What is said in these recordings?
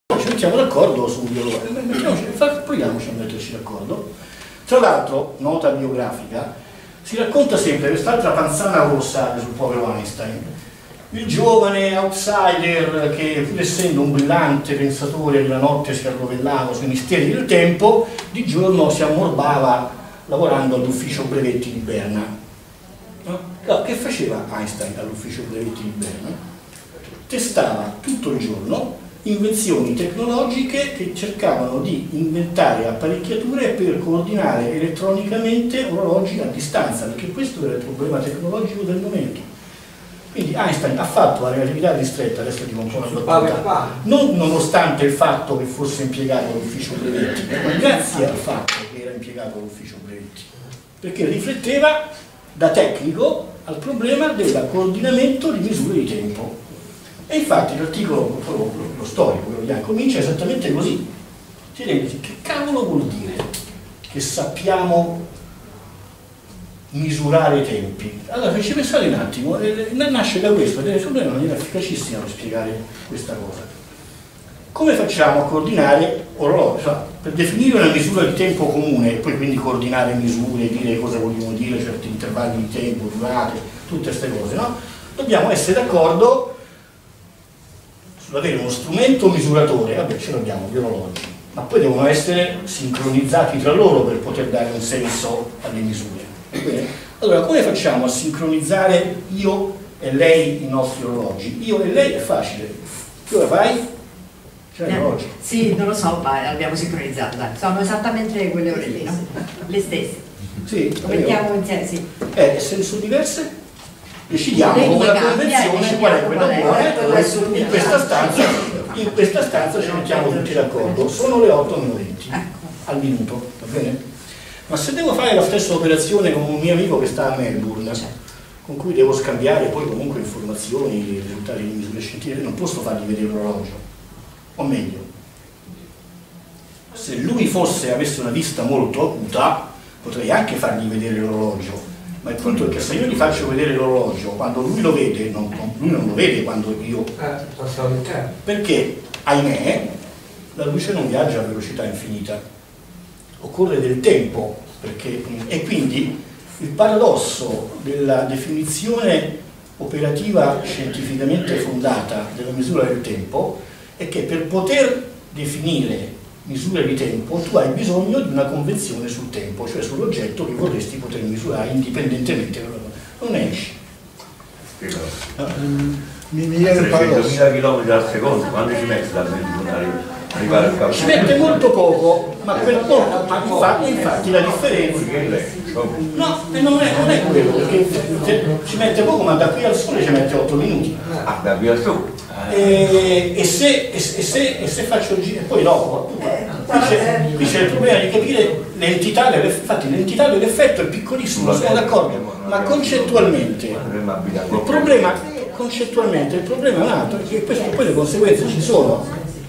Ci mettiamo d'accordo su un biologo, proviamoci a metterci d'accordo. Tra l'altro, nota biografica, si racconta sempre quest'altra panzana rossa sul povero Einstein, il giovane outsider che, pur essendo un brillante pensatore, della notte si arrovellava sui misteri del tempo, di giorno si ammorbava lavorando all'ufficio brevetti di Berna. No? Che faceva Einstein all'ufficio brevetti di Berna? Testava tutto il giorno invenzioni tecnologiche che cercavano di inventare apparecchiature per coordinare elettronicamente orologi a distanza, perché questo era il problema tecnologico del momento. Quindi Einstein ha fatto la relatività ristretta, adesso dico un po' una battuta, non nonostante il fatto che fosse impiegato all'ufficio brevetti, ma grazie al fatto che era impiegato all'ufficio brevetti, perché rifletteva da tecnico al problema del coordinamento di misure di tempo. E infatti l'articolo, lo storico, comincia esattamente così. Si dice, che cavolo vuol dire che sappiamo misurare i tempi? Allora, se ci pensate un attimo, nasce da questo, ed è una maniera efficacissima per spiegare questa cosa. Come facciamo a coordinare orologi? Cioè, per definire una misura di tempo comune, e poi quindi coordinare misure, dire cosa vogliamo dire, certi intervalli di tempo, durate, tutte queste cose, no? Dobbiamo essere d'accordo avere uno strumento misuratore, vabbè ce l'abbiamo, gli orologi, ma poi devono essere sincronizzati tra loro per poter dare un senso alle misure. Bene? Allora, come facciamo a sincronizzare io e lei i nostri orologi? Io e lei è facile. Che ora fai? C'è l'orologio? Sì, non lo so, ma abbiamo sincronizzato, dai. Sono esattamente quelle ore lì, no? Le stesse. Sì, lo mettiamo insieme, sì. Senso diverse? Decidiamo con una convenzione qual è quella buona. In questa stanza ci mettiamo tutti d'accordo. Sono le 8:20 al minuto, va bene? Ma se devo fare la stessa operazione con un mio amico che sta a Melbourne, con cui devo scambiare poi comunque informazioni, risultati di misure scientifiche, non posso fargli vedere l'orologio. O meglio, se lui avesse una vista molto acuta, potrei anche fargli vedere l'orologio. Ma il punto è che se io gli faccio vedere l'orologio, quando lui lo vede, lui non lo vede quando io... Perché, ahimè, la luce non viaggia a velocità infinita. Occorre del tempo, e quindi il paradosso della definizione operativa scientificamente fondata della misura del tempo è che per poter definire misure di tempo tu hai bisogno di una convenzione sul tempo, cioè sull'oggetto che vorresti poter misurare indipendentemente, non esci. Mi viene il paradosso. 300.000 km al secondo, quando ci metti da arrivare al capo? Ci mette molto poco, ma per molto, ma infatti la differenza no, non è quello, perché ci mette poco, ma da qui al sole ci mette 8 minuti. Ah, da qui al sole. E se faccio il giro, poi dopo qui c'è il problema di capire l'entità infatti l'entità dell'effetto è piccolissimo, sono d'accordo, ma concettualmente il problema è un altro, perché poi le conseguenze ci sono.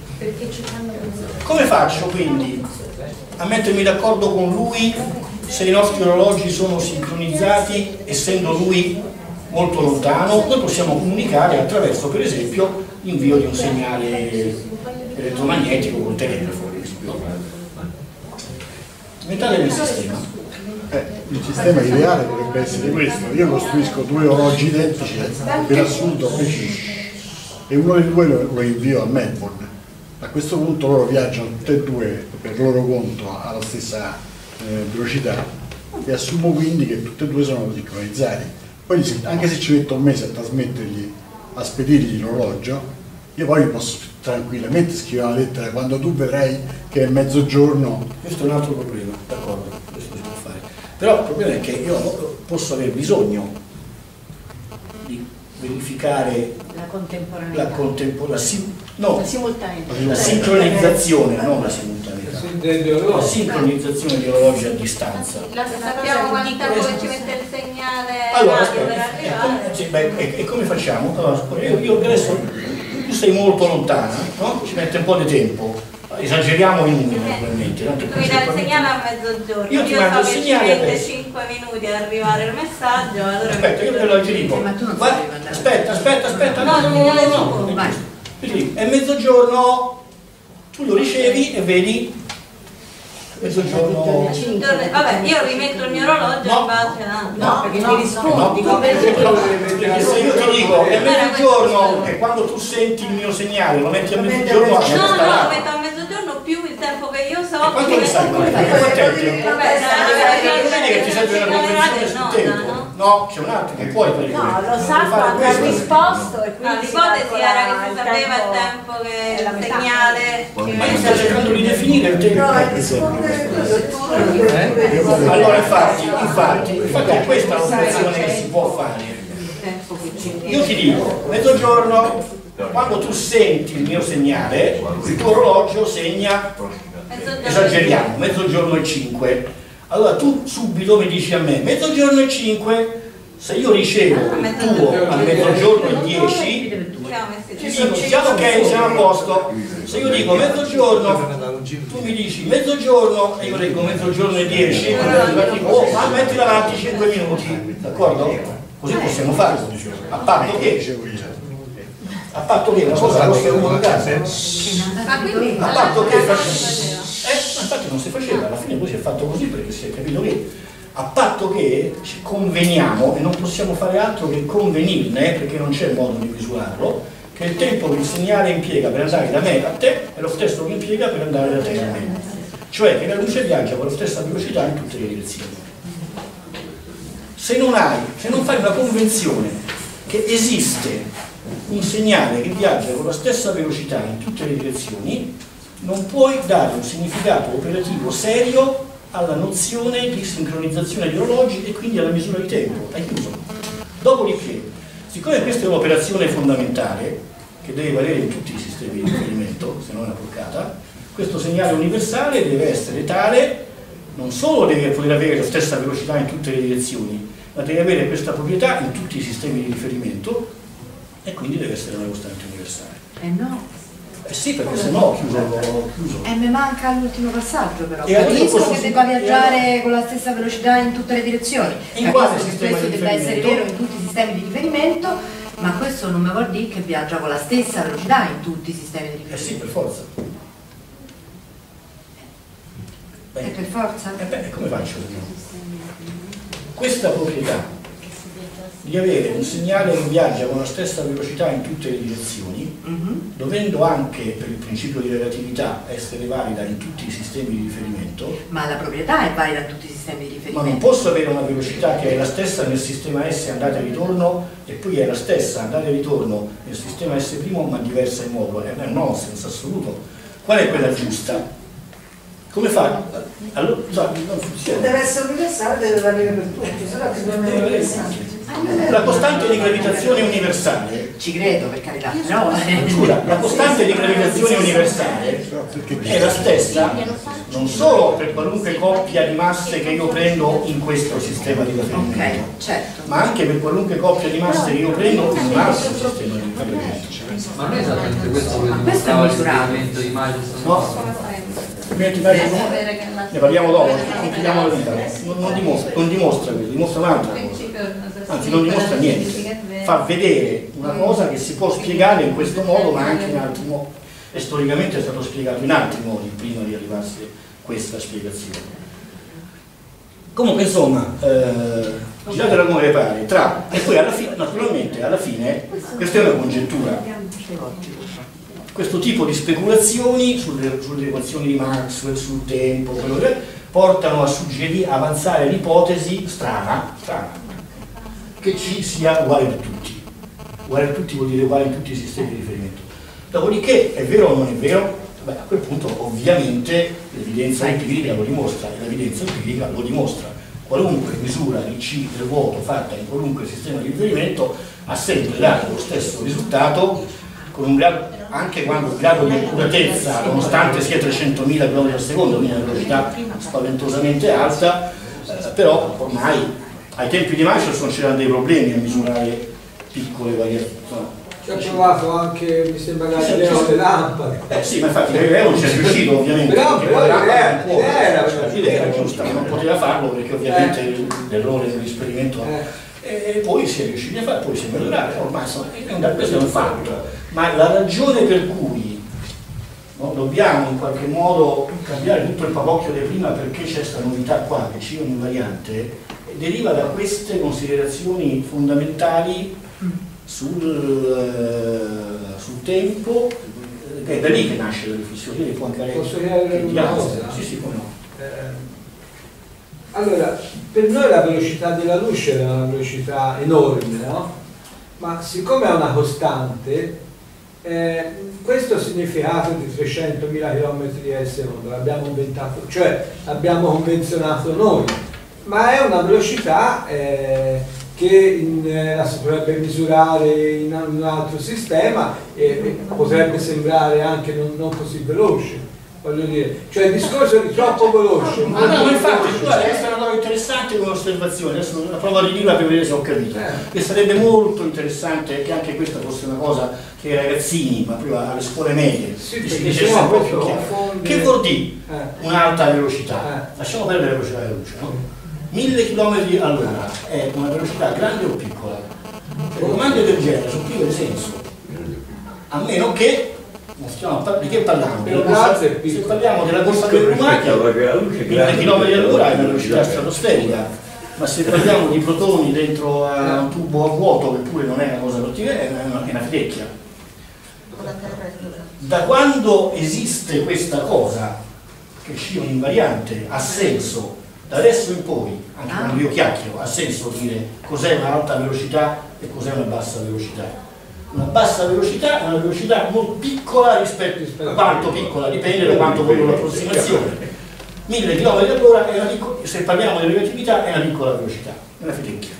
Come faccio quindi a mettermi d'accordo con lui se i nostri orologi sono sincronizzati, essendo lui molto lontano? Noi possiamo comunicare attraverso, per esempio, l'invio di un segnale elettromagnetico col telegrafo. Metà del sistema. Il sistema ideale dovrebbe essere questo. Io costruisco due orologi identici, per assurdo preciso, e uno dei due lo invio a Melbourne. A questo punto loro viaggiano tutte e due per loro conto alla stessa velocità, e assumo quindi che tutte e due sono sincronizzati. Poi anche se ci metto un mese a trasmettergli, a spedirgli l'orologio, io poi posso tranquillamente scrivere una lettera quando tu vedrai che è mezzogiorno. Questo è un altro problema, d'accordo, questo si può fare. Però il problema è che io posso aver bisogno di verificare la contemporaneità, la sincronizzazione, non la simultaneità, la sincronizzazione di orologi a distanza. Sappiamo quanto tempo che ci mette il segnale allora, radio per arrivare. E come facciamo? Allora, io adesso, tu sei molto lontana, no? Ci mette un po' di tempo, esageriamo i numeri naturalmente. Tu mi dai il segnale a mezzogiorno, io ti mando il so che ci segnale mette 5 minuti ad arrivare il messaggio, allora aspetta, io te lo dico. Aspetta, no. È mezzogiorno, tu lo ricevi e vedi mezzogiorno. Vabbè, io rimetto il mio orologio in base a... No, perché mi rispondi. Perché se io ti dico è mezzogiorno e quando tu senti il mio segnale lo metti a mezzogiorno, No, lo metto a mezzogiorno più il tempo che io so. E quanto ne sai? Quanto è il tempo? Vedi che ti serve una convenzione sul tempo? No, c'è un altro che puoi fare. No, lo sa quando ha risposto e quindi L'ipotesi era che si sapeva il tempo che il segnale... Ma io sto cercando di definire il tempo. Allora infatti questa è l'operazione che si può fare. Io ti dico, mezzogiorno, quando tu senti il mio segnale, il tuo orologio segna, esageriamo, mezzogiorno e 5. Allora tu subito mi dici a me, mezzogiorno e 5, se io ricevo il tuo a mezzogiorno e 10, ti dico, siamo ok, siamo a posto. Se io dico mezzogiorno, tu mi dici mezzogiorno e io leggo mezzogiorno e 10, allora dico, oh, ma metti davanti 5 minuti, d'accordo? Così possiamo fare, a patto che la cosa costa omologata, a patto che infatti non si faceva, alla fine poi si è fatto così perché si è capito che a patto che ci conveniamo, e non possiamo fare altro che convenirne perché non c'è modo di misurarlo, che il tempo che il segnale impiega per andare da me a te è lo stesso che impiega per andare da te a me, cioè che la luce viaggia con la stessa velocità in tutte le direzioni. Se non fai una convenzione che esiste un segnale che viaggia con la stessa velocità in tutte le direzioni, non puoi dare un significato operativo serio alla nozione di sincronizzazione di orologi e quindi alla misura di tempo. Hai chiuso. Dopodiché, siccome questa è un'operazione fondamentale che deve valere in tutti i sistemi di riferimento, se no è una porcata, questo segnale universale deve essere tale, non solo deve poter avere la stessa velocità in tutte le direzioni, ma deve avere questa proprietà in tutti i sistemi di riferimento e quindi deve essere una costante universale. No. Sì, perché se no ho chiuso. Mi manca l'ultimo passaggio però. E allora Capisco questo che debba viaggiare con la stessa velocità in tutte le direzioni. In quale Capisco che sistema questo di debba essere riferimento? vero in tutti i sistemi di riferimento, ma questo non mi vuol dire che viaggia con la stessa velocità in tutti i sistemi di riferimento. Sì, per forza. E per forza? Come faccio? Questa proprietà di avere un segnale che viaggia con la stessa velocità in tutte le direzioni, dovendo anche per il principio di relatività essere valida in tutti i sistemi di riferimento. Ma la proprietà è valida in tutti i sistemi di riferimento. Ma non posso avere una velocità che è la stessa nel sistema S andata e ritorno e poi è la stessa andata e ritorno nel sistema S' ma diversa in modulo. È un nonsense assoluto. Qual è quella giusta? Come fa? Allora, non funziona. deve essere universale, deve valere per tutti, se no ti puoi La costante di gravitazione universale, Ci credo, per carità, però... scusa, la costante di gravitazione universale è la stessa non solo per qualunque coppia di masse che io prendo in questo sistema di riferimento, Ok, certo. ma anche per qualunque coppia di masse che io prendo in un altro sistema di riferimento. Ma non è esattamente questo che questo è dimostrava il misurato. riferimento di Miles? No? Ne parliamo dopo, continuiamo la vita. Non dimostra questo, dimostra un'altra cosa. Anzi, non dimostra niente. Fa vedere una cosa che si può spiegare in questo modo, ma anche in altri modi. E storicamente è stato spiegato in altri modi prima di arrivarsi a questa spiegazione. Comunque, insomma, giratela come le pare, e poi alla fine, naturalmente, alla fine, questa è una congettura. Questo tipo di speculazioni sulle equazioni di Maxwell, sul tempo, quello che portano a suggerire, avanzare l'ipotesi strana, che C sia uguale per tutti. Uguale per tutti vuol dire uguale in tutti i sistemi di riferimento. Dopodiché, è vero o non è vero? Beh, a quel punto ovviamente l'evidenza empirica lo dimostra, e l'evidenza empirica lo dimostra. Qualunque misura di C del vuoto fatta in qualunque sistema di riferimento ha sempre dato lo stesso risultato, con un grado, anche quando il grado di accuratezza, nonostante sia 300.000 km al secondo, quindi una velocità spaventosamente alta, però ormai ai tempi di Maxwell non c'erano dei problemi a misurare piccole variazioni. Ci ha provato anche, mi sembra, Galileo le lampade. Sì, ma infatti Galileo non ci è riuscito ovviamente, Però l'idea era giusta, ma non poteva farlo perché ovviamente l'errore dell'esperimento e poi si è riusciti a fare, poi si è migliorato, ormai questo è un fatto, ma la ragione per cui no? Dobbiamo in qualche modo cambiare tutto il papocchio di prima perché c'è questa novità qua, che sia invariante, deriva da queste considerazioni fondamentali sul tempo, che è da lì che nasce la riflessione. Può anche Posso chiedere una cosa? Sì, come no. Allora, per noi la velocità della luce è una velocità enorme, no? Ma siccome è una costante, questo significato di 300.000 km al secondo l'abbiamo inventato, cioè l'abbiamo convenzionato noi, ma è una velocità che la si potrebbe misurare in un altro sistema e potrebbe sembrare anche non così veloce. Voglio dire, cioè il discorso di troppo veloce. Ma no, infatti, guarda, questa è una cosa interessante come osservazione, adesso la provo a ridirla per vedere se ho capito. Che sarebbe molto interessante che anche questa fosse una cosa che i ragazzini, ma prima alle scuole medie, sì, si dicesse un po' più chiaro. Che vuol dire un'alta velocità? Lasciamo perdere la velocità della luce, no? 1000 km all'ora è una velocità grande o piccola? Le domande del genere sono prive di senso, a meno che di che parliamo? Se parliamo della corsa per Lumacchia, 1000 km all'ora è una velocità stratosferica, ma se parliamo di protoni dentro a un tubo a vuoto, che pure non è una cosa particolare, è una fidecchia. Da quando esiste questa cosa, che scia invariante, ha senso, da adesso in poi, anche quando io chiacchiero, ha senso dire cos'è un'alta velocità e cos'è una bassa velocità. Una bassa velocità è una velocità molto piccola rispetto a quanto piccola, dipende da quanto voglio l'approssimazione. 1000 km all'ora è una piccola, se parliamo di relatività è una piccola velocità, è una fidecchia.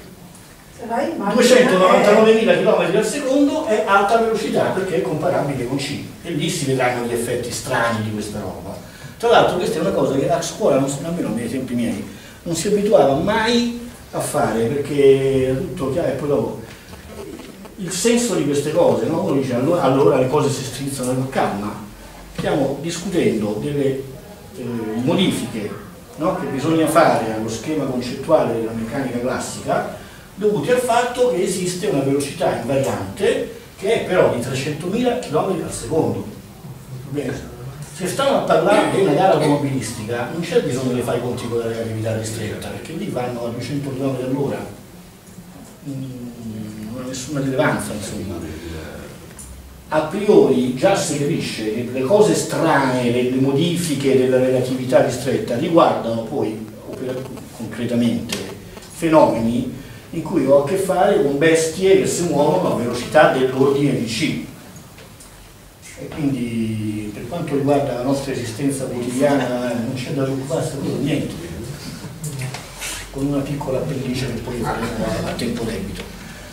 299.000 km al secondo è alta velocità perché è comparabile con C e lì si vedranno gli effetti strani di questa roba. Tra l'altro questa è una cosa che a scuola, almeno nei tempi miei, non si abituava mai a fare perché era tutto chiaro e poi dopo il senso di queste cose, no? Uno dice allora le cose si strizzano con calma. Stiamo discutendo delle modifiche, no? Che bisogna fare allo schema concettuale della meccanica classica dovuti al fatto che esiste una velocità invariante che è però di 300.000 km al secondo. Bene. Se stiamo a parlare di una gara automobilistica non c'è bisogno di fare i conti con la relatività ristretta perché lì vanno a 200 km all'ora. Non ha nessuna rilevanza, insomma. A priori già si capisce che le cose strane, le modifiche della relatività ristretta riguardano poi concretamente fenomeni in cui ho a che fare con bestie che si muovono a velocità dell'ordine di C. E quindi per quanto riguarda la nostra esistenza quotidiana non c'è da preoccuparsi di niente, con una piccola appendice che poi faremo a tempo debito.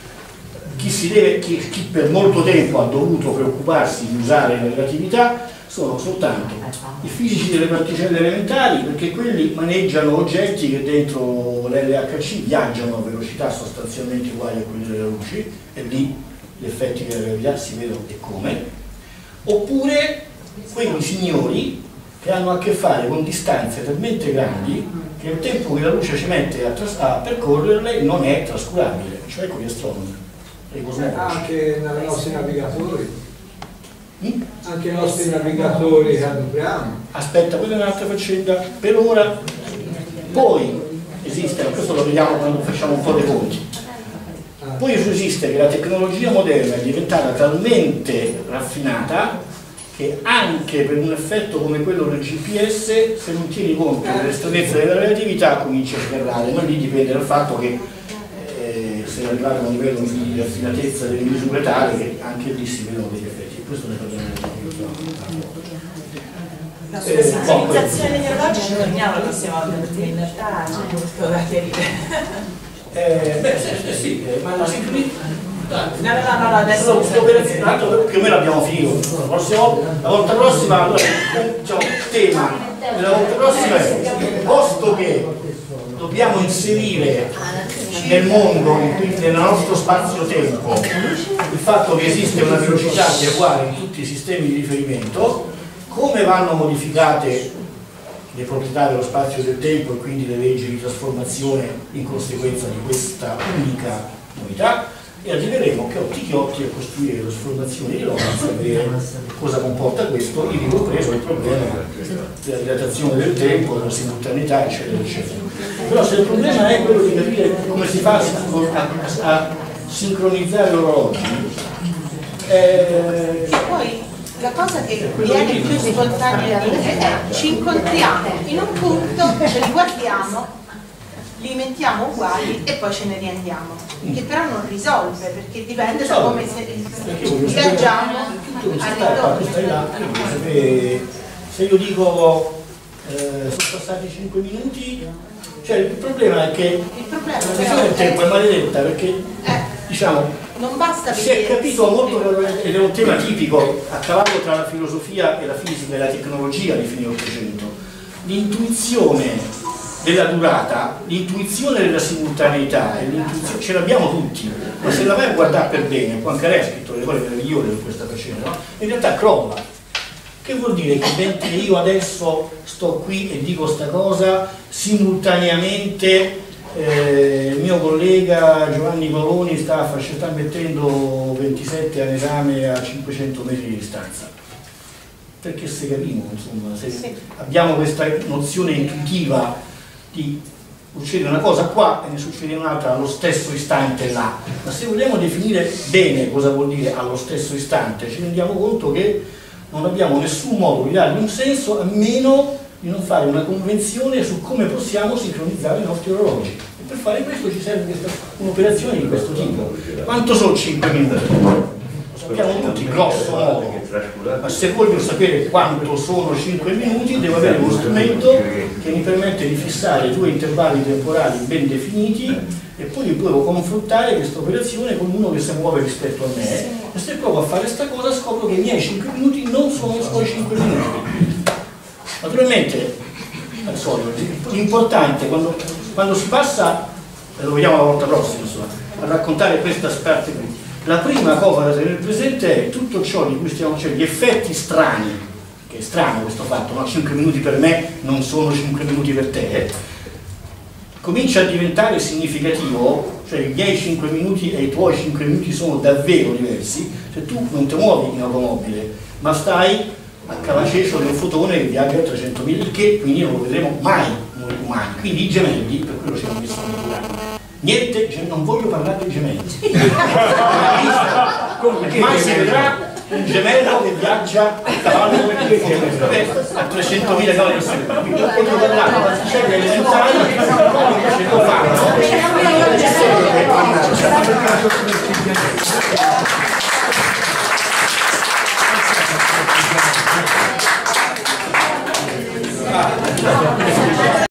Chi per molto tempo ha dovuto preoccuparsi di usare la relatività sono soltanto i fisici delle particelle elementari, perché quelli maneggiano oggetti che dentro l'LHC viaggiano a velocità sostanzialmente uguali a quelle della luce e lì gli effetti della relatività si vedono e come, oppure quei signori che hanno a che fare con distanze talmente grandi che il tempo che la luce ci mette a percorrerle non è trascurabile, cioè con gli astronomi. Anche nei nostri navigatori, anche i nostri navigatori che adopriamo. Aspetta, quella è un'altra faccenda per ora. Poi esiste, questo lo vediamo quando facciamo un po' dei conti. Poi esiste che la tecnologia moderna è diventata talmente raffinata che anche per un effetto come quello del GPS, se non tieni conto delle stranezze della relatività, cominci a sgarrare, ma lì dipende dal fatto che se arrivare a un livello di raffinatezza delle misure tale che anche lì si vedono degli effetti. Questo ne parliamo la specializzazione degli orologi ci torniamo la prossima volta perché in realtà c'è molto da chiarire. Sì, ma la sincronizzazione. No, adesso più o meno abbiamo finito. La volta prossima, allora, diciamo, il tema della volta prossima è, posto che dobbiamo inserire nel mondo, nel nostro spazio-tempo, il fatto che esiste una velocità che è uguale in tutti i sistemi di riferimento, come vanno modificate le proprietà dello spazio e del tempo e quindi le leggi di trasformazione in conseguenza di questa unica novità, e arriveremo chiotti chiotti a costruire le sfrondazioni di Lorenz, e cosa comporta questo? Ivi compreso il problema della dilatazione del tempo, della simultaneità, eccetera, eccetera. Però se il problema è quello di capire come si fa a sincronizzare l'orologio, poi la cosa che viene più spontanea è ci incontriamo in un punto, ce li guardiamo, li mettiamo uguali e poi ce ne riandiamo, che però non risolve, perché dipende da come viaggiamo al ritorno. Se io dico sono passati 5 minuti, cioè il problema è che il tempo è maledetta, perché diciamo non basta si è capito molto, ed è un tema tipico a cavallo tra la filosofia e la fisica e la tecnologia di fine Ottocento, l'intuizione della durata, l'intuizione della simultaneità, ce l'abbiamo tutti, ma se la vai a guardare per bene, Poincaré ha scritto le cose meravigliose su questa faccenda, no? In realtà crolla. Che vuol dire che mentre io adesso sto qui e dico sta cosa, simultaneamente il mio collega Giovanni Coloni sta mettendo 27 all'esame a 500 metri di distanza? Perché se capiamo, insomma, se abbiamo questa nozione intuitiva di succede una cosa qua e ne succede un'altra allo stesso istante là, ma se vogliamo definire bene cosa vuol dire allo stesso istante, ci rendiamo conto che non abbiamo nessun modo di dargli un senso a meno di non fare una convenzione su come possiamo sincronizzare i nostri orologi. E per fare questo ci serve un'operazione di questo tipo. Quanto sono 5 minuti? Lo sappiamo tutti, grosso modo, ma se voglio sapere quanto sono 5 minuti devo avere uno strumento che mi permette di fissare due intervalli temporali ben definiti e poi devo confrontare questa operazione con uno che si muove rispetto a me, e se provo a fare questa cosa scopro che i miei 5 minuti non sono i suoi 5 minuti. Naturalmente, al solito, l'importante quando si passa, e lo vediamo la volta prossima, insomma, a raccontare questa parte qui, la prima cosa da tenere presente è tutto ciò di cui stiamo dicendo, gli effetti strani, che è strano questo fatto, no? 5 minuti per me non sono 5 minuti per te, comincia a diventare significativo, cioè i miei 5 minuti e i tuoi 5 minuti sono davvero diversi, se tu non ti muovi in automobile, ma stai a cavacecio di un fotone che viaggia a 300.000, che quindi non lo vedremo mai noi umani, quindi i gemelli, per quello ci hanno messo a curare. Niente, non voglio parlare dei gemelli. Mai si vedrà un gemello che viaggia a cavallo a 300.000 km al secondo. Quindi non voglio parlare della particelle elementari, invece lo fanno.